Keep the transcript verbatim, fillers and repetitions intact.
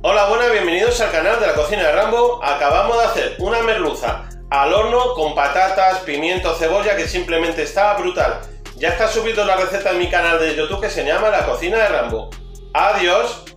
Hola, buenas, bienvenidos al canal de la cocina de Rambo. Acabamos de hacer una merluza al horno con patatas, pimiento, cebolla, que simplemente está brutal. Ya está subido la receta en mi canal de YouTube que se llama La Cocina de Rambo. Adiós.